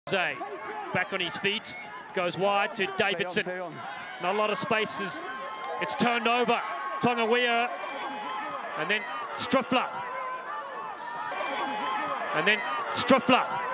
Back on his feet, goes wide to Davidson. Not a lot of spaces. It's turned over. Tonga'uiha, and then Striffler. And then Striffler.